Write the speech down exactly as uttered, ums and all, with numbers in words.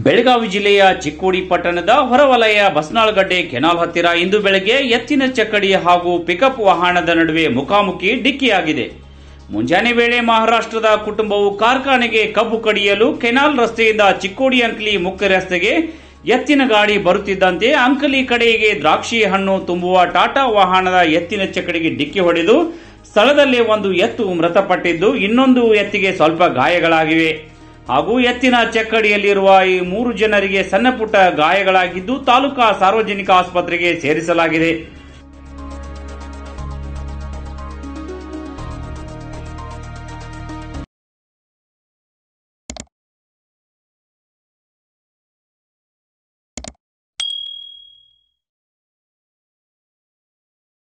ಬೆಳಗಾವಿ ಜಿಲ್ಲೆಯ ಚಿಕ್ಕೋಡಿ ಪಟ್ಟಣದ ಹೊರವಲಯ ಬಸ್ನಾಳಗಡ್ಡೆ ಕೆನಾಲ್ ಹತ್ತಿರ ಇಂದು ಬೆಳಗ್ಗೆ ಎತ್ತಿನ ಚಕ್ಕಡಿ ಹಾಗೂ ಪಿಕಪ್ ವಾಹನದ ನಡುವೆ ಮುಖಾಮುಖಿ ಡಿಕ್ಕಿಯಾಗಿದೆ. ಮುಂಜಾನೆ ವೇಳೆ ಮಹಾರಾಷ್ಟ್ರದ ಕುಟುಂಬವು ಕಾರ್ಖಾನೆಗೆ ಕಬ್ಬು ಕಡಿಯಲು ಕೆನಾಲ್ ರಸ್ತೆಯಿಂದ ಚಿಕ್ಕೋಡಿ ಅಂಕಲಿ ಮುಖ್ಯ ರಸ್ತೆಗೆ ಎತ್ತಿನ ಗಾಡಿ ಬರುತ್ತಿದ್ದಂತೆ ಅಂಕಲಿ ಕಡೆಗೆ ದ್ರಾಕ್ಷಿ ಹಣ್ಣು ತುಂಬುವ ಟಾಟಾ ವಾಹನದ ಎತ್ತಿನ ಚಕ್ಕಡಿಗೆ ಡಿಕ್ಕಿ ಹೊಡೆದು ಸ್ಥಳದಲ್ಲೇ ಒಂದು ಎತ್ತು ಮೃತಪಟ್ಟಿದ್ದು, ಇನ್ನೊಂದು ಎತ್ತಿಗೆ ಸ್ವಲ್ಪ ಗಾಯಗಳಾಗಿವೆ. ಹಾಗೂ ಎತ್ತಿನ ಚಕ್ಕಡಿಯಲ್ಲಿರುವ ಈ ಮೂರು ಜನರಿಗೆ ಸಣ್ಣ ಪುಟ್ಟ ಗಾಯಗಳಾಗಿದ್ದು ತಾಲೂಕಾ ಸಾರ್ವಜನಿಕ ಆಸ್ಪತ್ರೆಗೆ ಸೇರಿಸಲಾಗಿದೆ.